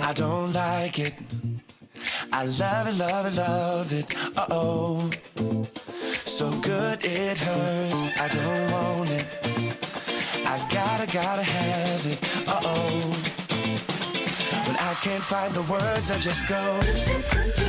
I don't like it. I love it, love it, love it. Uh-oh. So good it hurts. I don't want it. I gotta have it. Uh-oh. When I can't find the words, I just go.